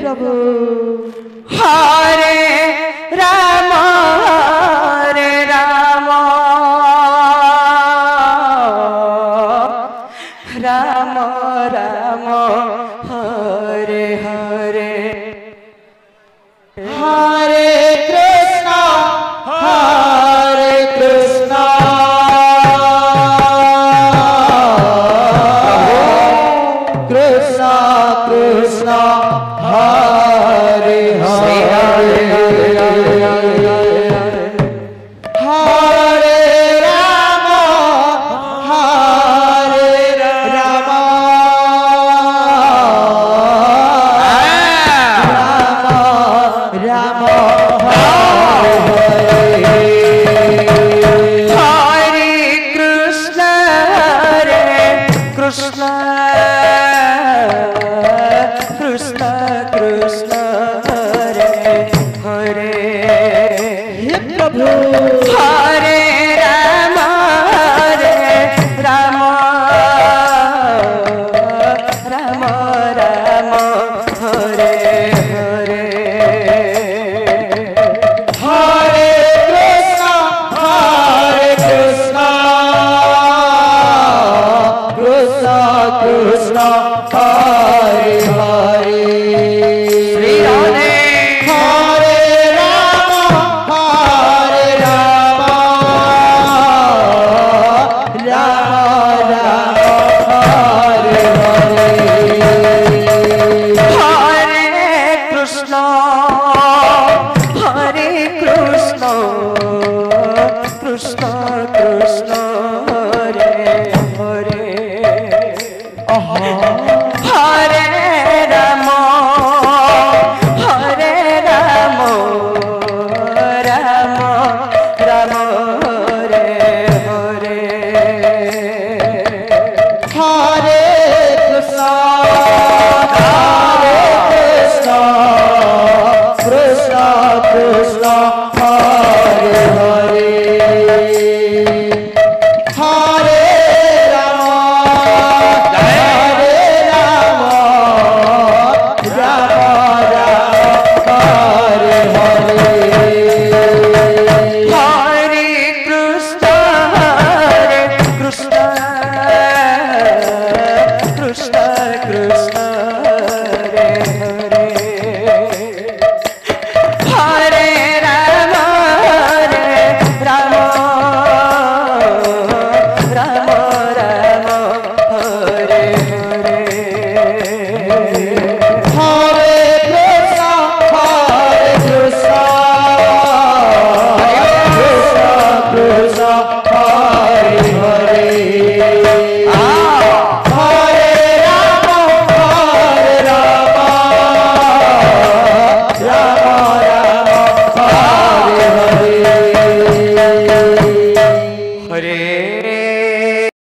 प्रभु हरे Ram हरे Ram Ram Ram Hare Hare Hare Krishna Krishna Krishna Hare Hare Hare Ram Ram हरे Krishna Krishna Krishna Krishna Hare Hare हे प्रभु हरे Ram Ram Ram Ram Hare Hare Hare Krishna Krishna Krishna Hare Hare Shri Radhe हरे Ram Ram Ram Hare Hare Hare Krishna Krishna Krishna Hare Hare